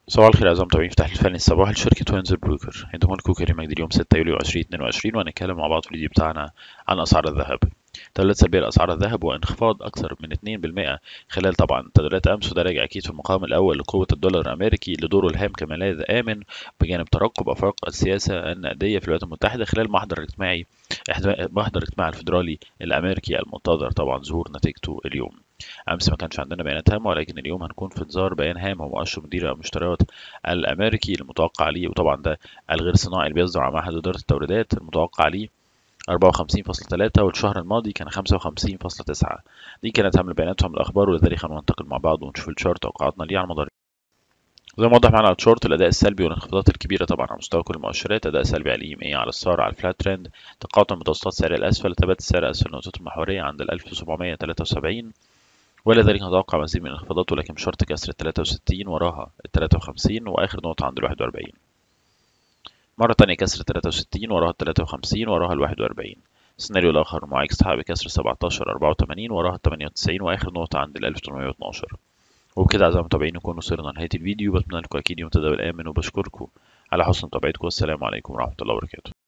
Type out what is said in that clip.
صباح الخير أعزائي المتابعين في تحليل فني الصباح لشركة وينزر بروكر. عندكم الكوكري مجدي اليوم 6 يوليو 2022، وهنتكلم مع بعض في الفيديو بتاعنا عن أسعار الذهب. تداولات سلبية لأسعار الذهب وانخفاض أكثر من 2% خلال طبعا تداولات أمس، وده راجع أكيد في المقام الأول لقوة الدولار الأمريكي لدوره الهام كملاذ آمن بجانب ترقب آفاق السياسة النقدية في الولايات المتحدة خلال محضر الاجتماع الفيدرالي الأمريكي المنتظر، طبعا ظهور نتيجته اليوم. أمس ما كانش عندنا بيانات هامة، ولكن اليوم هنكون في انتظار بيان هام هو مؤشر مدير المشتريات الأمريكي المتوقع ليه، وطبعا ده الغير صناعي اللي بيصدر عن معهد إدارة التوريدات، المتوقع ليه 54.3، والشهر الماضي كان 55.9. دي كانت أهم البيانات وأهم الأخبار، ولذلك خلونا ننتقل مع بعض ونشوف الشارت توقعاتنا ليه على مدار. زي ما وضح معانا على الشورت، الاداء السلبي والانخفاضات الكبيره طبعا على مستوى كل المؤشرات. اداء سلبي على الاي ام اي على السعر على الفلات ترند، تقاطع متوسطات سعر الاسفل، ثبات السعر اسفل النقطه المحوريه عند ال 1773، ولذلك نتوقع مزيد من الانخفاضات، ولكن بشرط كسر ال 63 وراها ال 53 واخر نقطه عند ال 41. مرة تانية كسر 63 وراها ال 53 وراها ال 41. السيناريو الآخر معاكس تحقق بكسر 17 84 وراها ال 98 وآخر نقطة عند ال 1812. وبكده أعزائي المتابعين نكون وصلنا لنهاية الفيديو. بتمنى لكم أكيد يوم تداول آمن، وبشكركم على حسن متابعتكم، والسلام عليكم ورحمة الله وبركاته.